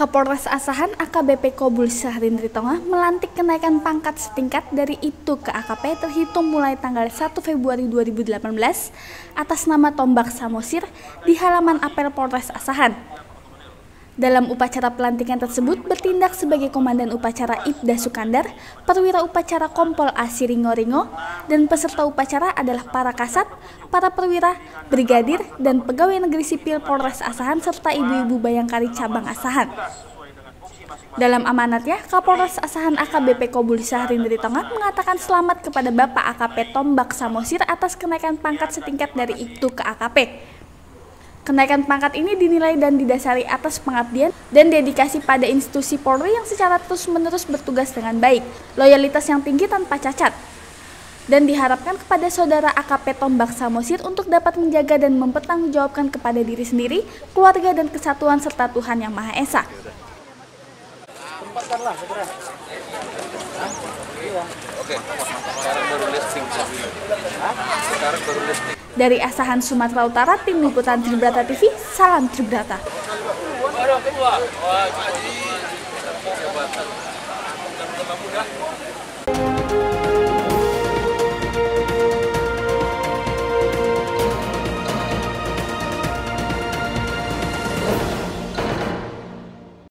Kapolres Asahan AKBP Kobul Syahrini Tongah melantik kenaikan pangkat setingkat dari Ibtu ke AKP terhitung mulai tanggal 1 Februari 2018 atas nama Tombak Samosir di halaman apel Polres Asahan. Dalam upacara pelantikan tersebut bertindak sebagai Komandan Upacara Ibda Sukandar, Perwira Upacara Kompol Asi Ringo, dan peserta upacara adalah para kasat, para perwira, brigadir, dan pegawai negeri sipil Polres Asahan serta ibu-ibu Bayangkari Cabang Asahan. Dalam amanatnya, Kapolres Asahan AKBP Kobul Syahrini Tongah mengatakan selamat kepada Bapak AKP Tombak Samosir atas kenaikan pangkat setingkat dari Ibtu ke AKP. Kenaikan pangkat ini dinilai dan didasari atas pengabdian dan dedikasi pada institusi Polri yang secara terus-menerus bertugas dengan baik, loyalitas yang tinggi tanpa cacat. Dan diharapkan kepada saudara AKP Tombak Samosir untuk dapat menjaga dan mempertanggungjawabkan kepada diri sendiri, keluarga dan kesatuan serta Tuhan Yang Maha Esa. Dari Asahan, Sumatera Utara, Tim Liputan Tribrata TV, salam Tribrata.